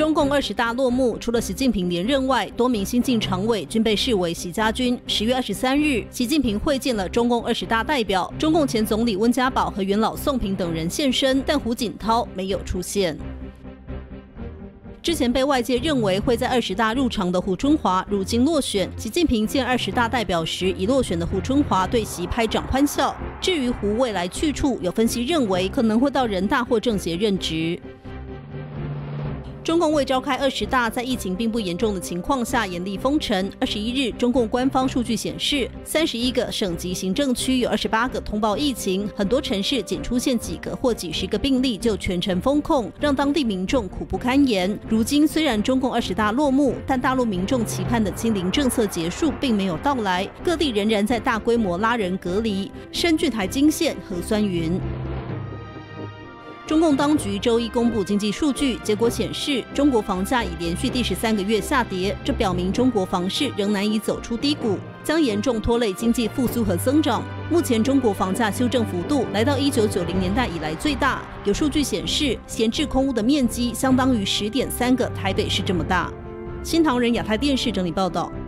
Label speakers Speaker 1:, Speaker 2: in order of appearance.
Speaker 1: 中共20大落幕，除了习近平连任外，多名新晋常委均被视为习家军。10月23日，习近平会见了中共20大代表，中共前总理温家宝和元老宋平等人现身，但胡锦涛没有出现。 之前被外界认为会在20大入场的胡春华，如今落选。习近平见20大代表时，已落选的胡春华对习拍掌欢笑。至于胡未来去处，有分析认为可能会到人大或政协任职。 中共未召开20大，在疫情并不严重的情况下严厉封城。21日，中共官方数据显示，31个省级行政区有28个通报疫情，很多城市仅出现几个或几十个病例就全城封控，让当地民众苦不堪言。如今虽然中共20大落幕，但大陆民众期盼的清零政策结束并没有到来，各地仍然在大规模拉人隔离，深圳台惊现核酸云。 中共当局周一公布经济数据，结果显示，中国房价已连续第13个月下跌，这表明中国房市仍难以走出低谷，将严重拖累经济复苏和增长。目前中国房价修正幅度来到1990年代以来最大，有数据显示，闲置空屋的面积相当于10.3个台北市这么大。新唐人亚太电视整理报道。